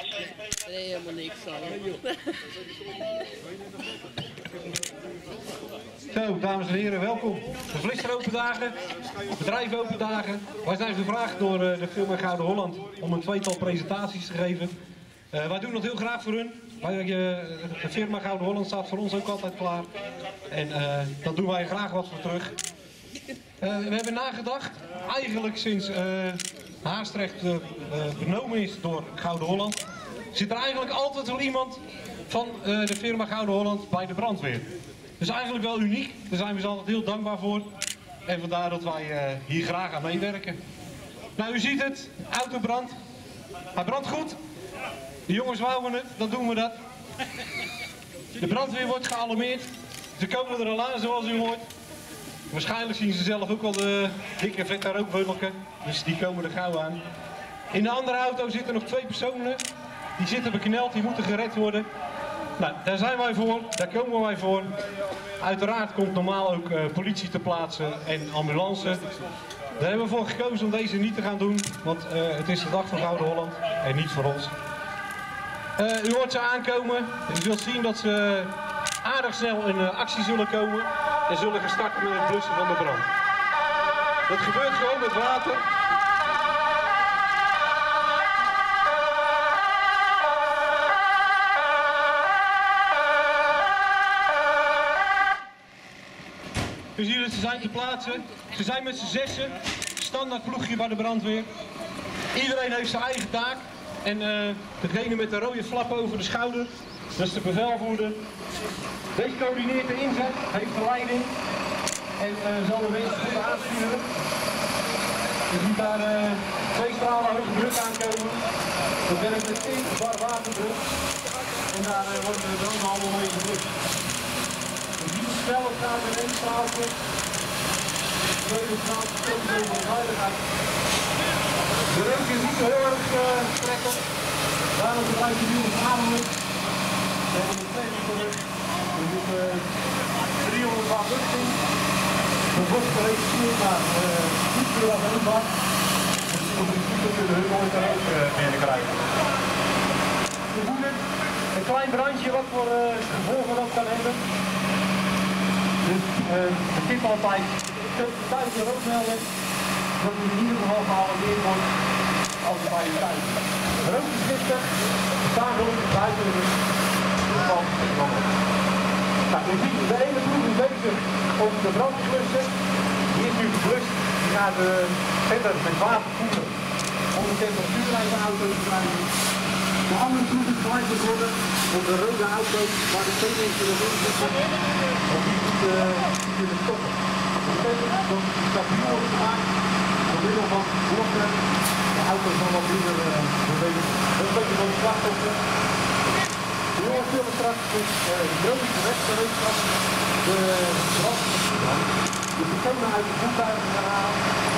Nee, helemaal niks aan. Zo, dames en heren, welkom. De Vlister Open Dagen, Bedrijf Open Dagen. Wij zijn gevraagd door de firma Gouden Holland om een tweetal presentaties te geven. Wij doen dat heel graag voor hun. De firma Gouden Holland staat voor ons ook altijd klaar. En dan doen wij graag wat voor terug. We hebben nagedacht, eigenlijk sinds Haastrecht benomen is door Gouden Holland, zit er eigenlijk altijd wel iemand van de firma Gouden Holland bij de brandweer. Dat is eigenlijk wel uniek, daar zijn we ze altijd heel dankbaar voor. En vandaar dat wij hier graag aan meewerken. Nou, u ziet het, auto brandt. Hij brandt goed. De jongens wouden het, dan doen we dat. De brandweer wordt gealarmeerd. Ze komen er al aan, zoals u hoort. Waarschijnlijk zien ze zelf ook wel de dikke vette rookvulken. Dus die komen er gauw aan. In de andere auto zitten nog 2 personen. Die zitten bekneld, die moeten gered worden. Nou, daar zijn wij voor, daar komen wij voor. Uiteraard komt normaal ook politie te plaatsen en ambulance. Daar hebben we voor gekozen om deze niet te gaan doen, want het is de dag van Gouden Holland en niet voor ons. U hoort ze aankomen, u zult zien dat ze aardig snel in actie zullen komen en zullen gestart met het blussen van de brand. Dat gebeurt gewoon met water. U ziet dat ze zijn te plaatsen. Ze zijn met z'n 6, standaard ploegje bij de brandweer. Iedereen heeft zijn eigen taak. En degene met de rode flap over de schouder, dat is de bevelvoerder. Deze coördineert de inzet, heeft de leiding en zal de mensen goed aansturen. Je ziet daar 2 stralen hoge druk aankomen. Dat werkt met 20 bar waterdruk. En daar wordt de brandhandel mee gedrukt. Je ziet hoe snel het gaat in 1 straaltje. De tweede straaltje steeds over de veiligheid. De rook is niet zo heel erg trekken. Daarom gebruikt je nu een ademlucht. We hebben een tweede terug. We moeten 300 watt lucht in. De bocht gereduceerd naar iets meer dan 1 watt. Dus in principe kunnen hun nooit er ook binnen krijgen. We voelen een klein brandje wat voor gevolgen dat kan hebben. Dus de tip altijd, tijdens de rookmelder, dat u in ieder geval gealarmeerd wordt als het bij u thuis is. Rook is giftig, we staan gelukkig buiten de valt het dan op. Nou, u ziet de ene ploeg is bezig om de brand te blussen. Die is nu geblust, die gaat verder met water voeren om de temperatuur uit de auto te krijgen. De andere ploeg is gelijk begonnen op de rode auto waar de 2 mensen nog in zitten. Om die te kunnen stoppen. Dat betekent dat het stabiel wordt gemaakt door middel van blokken. De auto zal wat minder bewegen. Dat is een beetje van de slachtoffer. De jongens zullen straks dus de drogische rechtsgereedschap de brand, de personen uit de voertuigen gaan halen.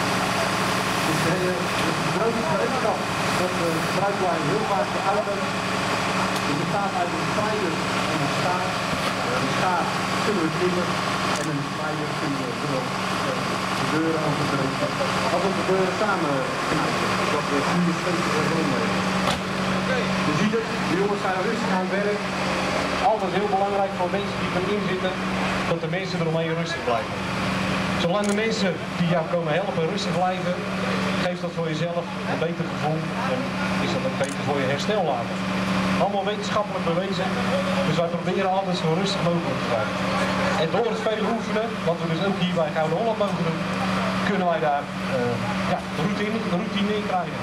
Dus de drogische gereedschap, dat gebruiken wij heel vaak voor auto's. Die bestaat uit een strijder en een staart. De staart kunnen we klimmen en een strijder kunnen we door de deuren overbreken. Als we de deuren samen knijpen, dat we 4 steeds rondleven. Je ziet het, de jongens zijn rustig aan het werk. Altijd heel belangrijk voor mensen die gaan inzitten, dat de mensen eromheen rustig blijven. Zolang de mensen die jou komen helpen rustig blijven, geeft dat voor jezelf een beter gevoel en is dat ook beter voor je herstel later. Allemaal wetenschappelijk bewezen, dus wij proberen altijd zo rustig mogelijk te blijven. En door het vele oefenen, wat we dus ook hier bij Gouden Holland mogen doen, kunnen wij daar routine in krijgen.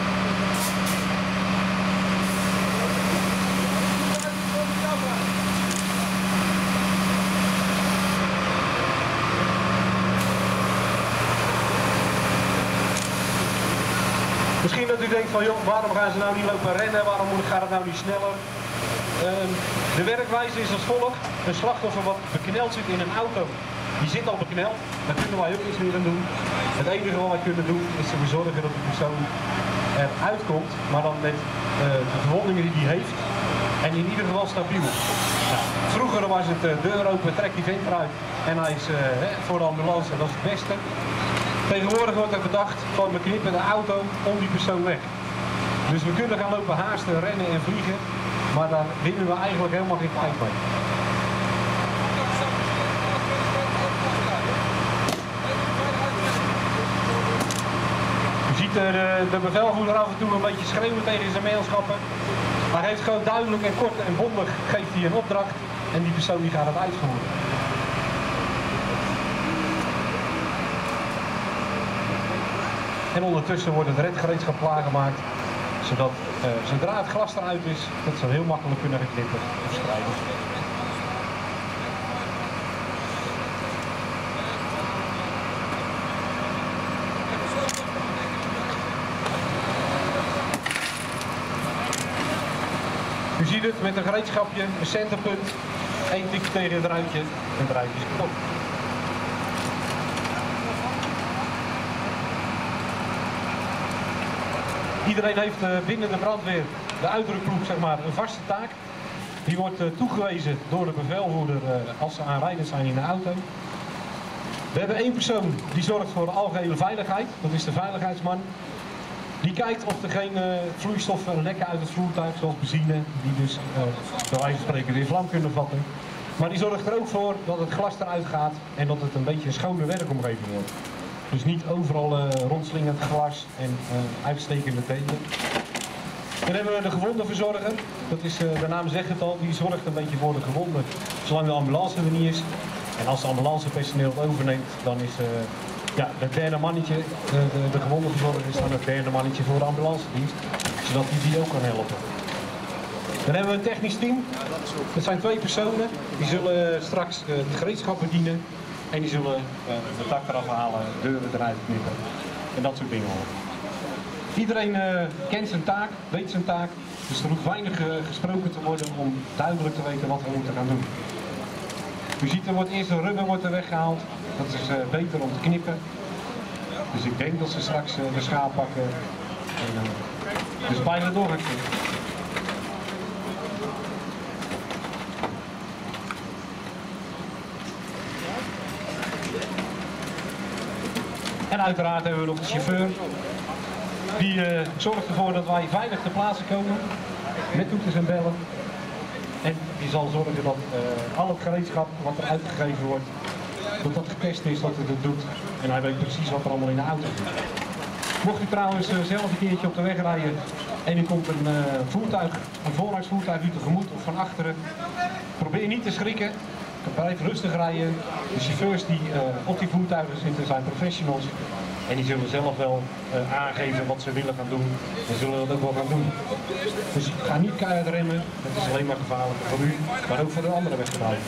Misschien dat u denkt van, joh, waarom gaan ze nou niet lopen rennen, waarom gaat het nou niet sneller? De werkwijze is als volgt. Een slachtoffer wat bekneld zit in een auto, die zit al bekneld, daar kunnen wij ook iets meer aan doen. Het enige wat wij kunnen doen is ervoor zorgen dat de persoon eruit komt, maar dan met de verwondingen die hij heeft en in ieder geval stabiel. Nou, vroeger was het deur open, trek die vent eruit en hij is voor de ambulance, dat is het beste. Tegenwoordig wordt er bedacht van we knippen de auto om die persoon weg. Dus we kunnen gaan lopen haasten, rennen en vliegen, maar daar winnen we eigenlijk helemaal geen tijd mee. Je ziet de bevelvoerder af en toe een beetje schreeuwen tegen zijn mailschappen. Maar hij heeft gewoon duidelijk en kort en bondig geeft hij een opdracht en die persoon die gaat het uitvoeren. En ondertussen wordt het redgereedschap klaargemaakt, zodat zodra het glas eruit is, dat ze heel makkelijk kunnen geknippen of schrijven. U ziet het met een gereedschapje, een centerpunt, één tikje tegen het ruitje en het ruitje is kapot. Iedereen heeft binnen de brandweer, de uitrukploeg zeg maar, een vaste taak. Die wordt toegewezen door de bevelvoerder als ze aanrijdend zijn in de auto. We hebben één persoon die zorgt voor de algehele veiligheid, dat is de veiligheidsman. Die kijkt of er geen vloeistoffen lekken uit het voertuig, zoals benzine, die dus bij wijze van spreken weer vlam kunnen vatten. Maar die zorgt er ook voor dat het glas eruit gaat en dat het een beetje een schone werkomgeving wordt. Dus niet overal rondslingend glas en uitstekende delen. Dan hebben we de gewondenverzorger, dat is, de naam zegt het al, die zorgt een beetje voor de gewonden zolang de ambulance er niet is. En als de ambulancepersoneel het overneemt, dan is ja, het derde mannetje, de gewondenverzorger is dan het derde mannetje voor de ambulancedienst, zodat die ook kan helpen. Dan hebben we een technisch team, dat zijn 2 personen, die zullen straks het gereedschap bedienen. En die zullen de dak eraf halen, deuren eruit knippen en dat soort dingen. Iedereen kent zijn taak, weet zijn taak, dus er hoeft weinig gesproken te worden om duidelijk te weten wat we moeten gaan doen. U ziet, er wordt eerst een rubber wordt er weggehaald, dat is beter om te knippen. Dus ik denk dat ze straks de schaal pakken en de spijlen door gaan knippen. En uiteraard hebben we nog de chauffeur. Die zorgt ervoor dat wij veilig ter plaatse komen. Met toeters en bellen. En die zal zorgen dat al het gereedschap wat er uitgegeven wordt, dat dat getest is, dat het het doet. En hij weet precies wat er allemaal in de auto zit. Mocht u trouwens zelf een keertje op de weg rijden en er komt een voertuig, een voorrangsvoertuig u tegemoet of van achteren, probeer niet te schrikken. Blijf rustig rijden. De chauffeurs die op die voertuigen zitten zijn professionals en die zullen zelf wel aangeven wat ze willen gaan doen en zullen dat ook wel gaan doen. Dus ga niet keihard remmen, dat is alleen maar gevaarlijk voor u, maar ook voor de andere weggebruikers.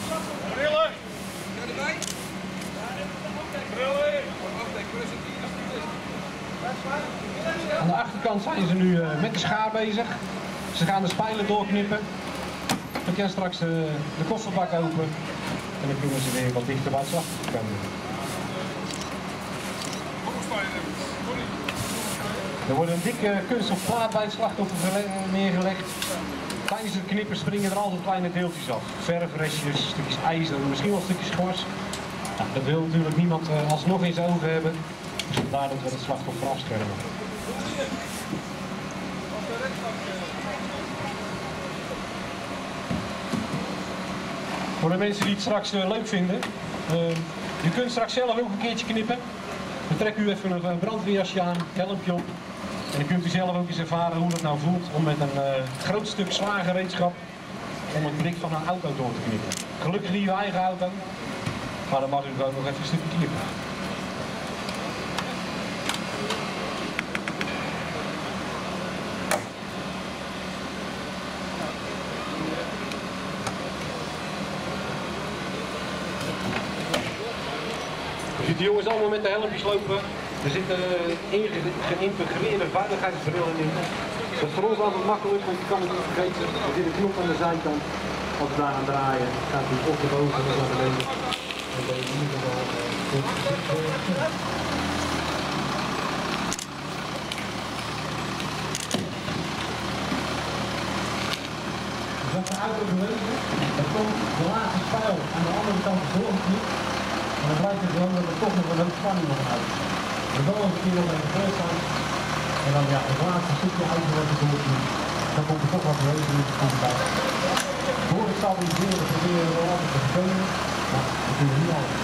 Aan de achterkant zijn ze nu met de schaar bezig. Ze gaan de spijlen doorknippen. Dan kan straks de kofferbak open en dan kunnen ze weer wat dichter bij het slachtoffer komen. Er wordt een dikke kunststof plaat bij het slachtoffer neergelegd. Tijdens het knippen springen er altijd kleine deeltjes af. Verfrestjes, stukjes ijzer, misschien wel stukjes glas. Nou, dat wil natuurlijk niemand alsnog in zijn ogen hebben. Dus vandaar dat we het slachtoffer afschermen. Voor de mensen die het straks leuk vinden, je kunt straks zelf ook een keertje knippen. Dan trek u even een brandweerjasje aan, helmpje op. En dan kunt u zelf ook eens ervaren hoe het nou voelt om met een groot stuk zwaar gereedschap om het blik van een auto door te knippen. Gelukkig niet uw eigen auto, maar dan mag u ook nog even een stukje knippen. Je ziet de jongens allemaal met de helmpjes lopen. Er zitten geïntegreerde veiligheidsbrillen in. Dat is voor ons altijd makkelijk, want je kan het niet vergeten. Er zit een knop aan de zijkant. Als we daar aan draaien, gaat hij of naar boven of naar beneden. En dan in ieder geval dus als de auto bewegen, dan komt de laatste pijl aan de andere kant doorgeknipt. En dan blijkt het gewoon dat er toch nog een hoop spanning nog uit. Er zal een keer nog even gebeurd zijn. En dan ja, het laatste stukje ijzer wat je doorkomt, dan komt er toch wat reuzen bij. Door het stabiliseren proberen we wel altijd te vervelen, maar dat doen we niet altijd.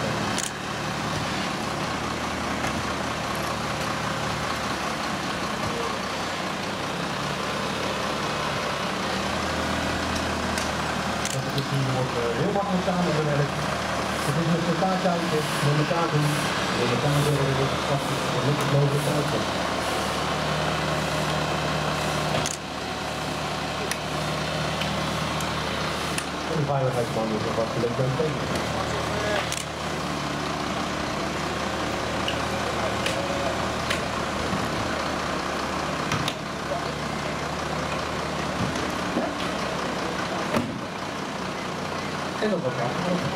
Dus die wordt heel makkelijk samengewerkt. Het is met elkaar kijken, met elkaar doen, met elkaar zorgen dat het straks zo lukt mogelijk uitkomt. En de veiligheidsman is nog wat gelukt bij het tegen. En dat wordt afgelopen.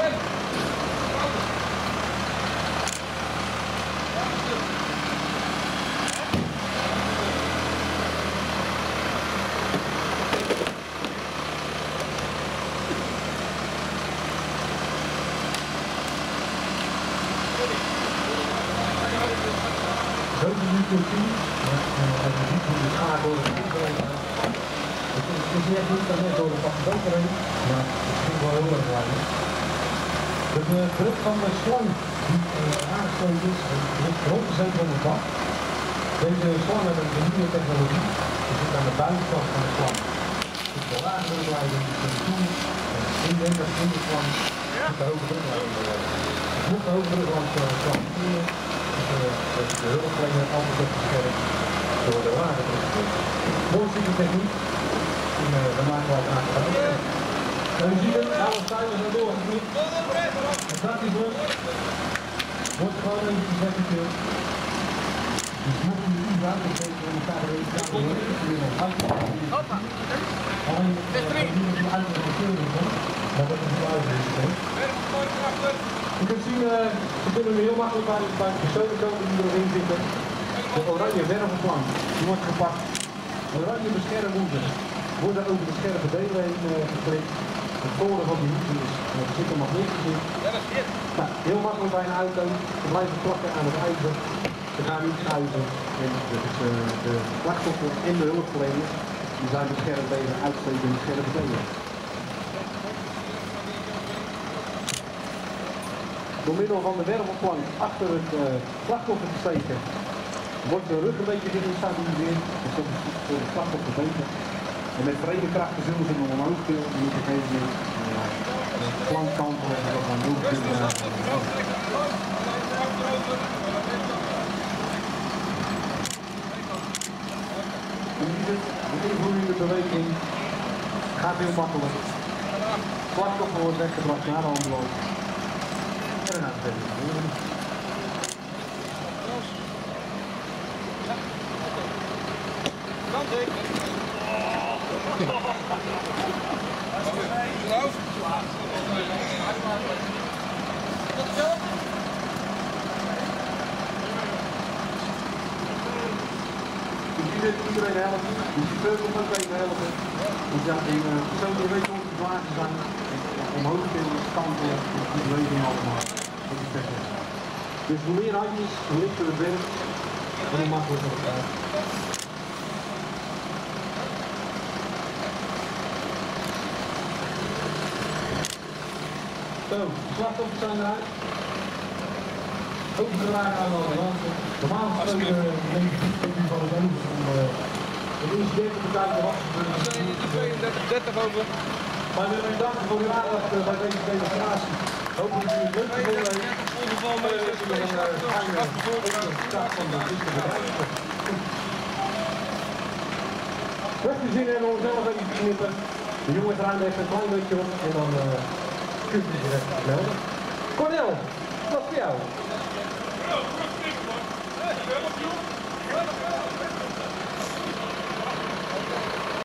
Zo is nu kunt zien, als je ziet hoe de schaar door het heen gaat. Het is net niet dat net door de pakkenboter heen, maar het ging wel heel erg lang. De druk van de slang die aangesloten is, ligt rondgezeten op de bak. Deze slang heeft een nieuwe technologie, die zit aan de buitenkant van de slang. Dus de lage drukleiding is de toer en in de slang zit de hoge drukleiding. Dus moet de hoge drukleiding slang dus de hulpverlener altijd wordt beschermd door de lage druk. Mooi ziet de techniek. En daar maken we al aan gebruik. En u ziet het, alle stijlen zijn doorgeknipt. Het gaat niet los. Wordt gewoon eventjes weggeknipt. Dus mocht u niet uit, dan geven we elkaar de week aan de hoppa. Alleen die uit de keuring komt, maar dat is niet uitgekomen. Je kunt zien, ze kunnen nu heel makkelijk bij de personen komen die erin zitten. De oranje wervelplank, die wordt gepakt. Oranje beschermhoeden worden over de scherpe delen heen geklikt. Het toren van die hoeden is, er zit een magneetjes in. Nou, heel makkelijk bij een auto. Ze blijven plakken aan het ijzer. Ze gaan niet schuiven. En de slachtoffers en de hulpverleners die zijn beschermd tegen uitstekende scherpe delen. Door middel van de wervelplank achter het slachtoffer te steken, wordt de rug een beetje gestabiliseerd. Dus dat is voor de slachtoffer beter. En met verenigde krachten zullen ze nog omhoog tillen en op een gegeven moment de plank kantelen en dat dan doen. De invloeiende beweging gaat heel makkelijk. Slachtoffer wordt weggebracht naar de ambulance. En daarna verder. Iedereen helpen, de chauffeur komt ook even helpen. Dus ja, een persoon die weet hoe het blazen zijn, omhoog tillen, kantelen, die beweging allemaal. Dat is perfect. Dus hoe meer handjes, hoe lichter het werk, en hoe makkelijker het gaat. Zo, de slachtoffers zijn eruit. Overgedragen aan de ambulance. Normaal gesproken neemt u van het over om het incident te bekijken wat er 32 over. Maar we willen danken voor uw aandacht bij deze demonstratie. Hopelijk u het leuk gevonden heeft. Mocht u zin hebben om zelf even te knippen, de jongens ruimen even een klein beetje op en dan kunt u zich even melden. Cornel, dat is voor jou.